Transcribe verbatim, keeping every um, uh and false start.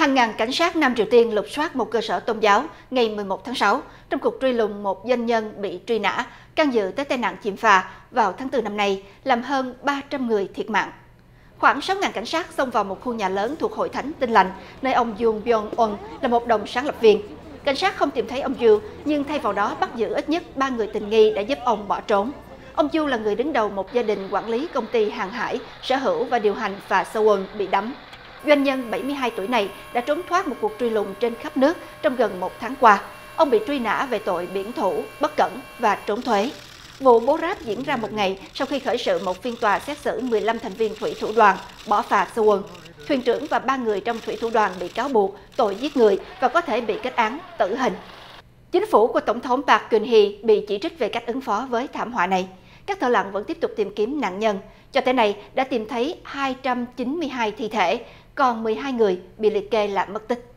Hàng ngàn cảnh sát Nam Triều Tiên lục soát một cơ sở tôn giáo ngày mười một tháng sáu trong cuộc truy lùng một doanh nhân bị truy nã can dự tới tai nạn chìm phà vào tháng tư năm nay, làm hơn ba trăm người thiệt mạng. Khoảng sáu ngàn cảnh sát xông vào một khu nhà lớn thuộc Hội Thánh Tin Lành, nơi ông Yoon Byung-un là một đồng sáng lập viên. Cảnh sát không tìm thấy ông Yu, nhưng thay vào đó bắt giữ ít nhất ba người tình nghi đã giúp ông bỏ trốn. Ông Yu là người đứng đầu một gia đình quản lý công ty hàng hải, sở hữu và điều hành phà Suwon bị đắm. Doanh nhân bảy mươi hai tuổi này đã trốn thoát một cuộc truy lùng trên khắp nước trong gần một tháng qua. Ông bị truy nã về tội biển thủ, bất cẩn và trốn thuế. Vụ bố ráp diễn ra một ngày sau khi khởi sự một phiên tòa xét xử mười lăm thành viên thủy thủ đoàn bỏ phà Suwon. Thuyền trưởng và ba người trong thủy thủ đoàn bị cáo buộc tội giết người và có thể bị kết án tử hình. Chính phủ của Tổng thống Park Geun-hye bị chỉ trích về cách ứng phó với thảm họa này. Các thợ lặn vẫn tiếp tục tìm kiếm nạn nhân. Cho tới nay đã tìm thấy hai trăm chín mươi hai thi thể, còn mười hai người bị liệt kê là mất tích.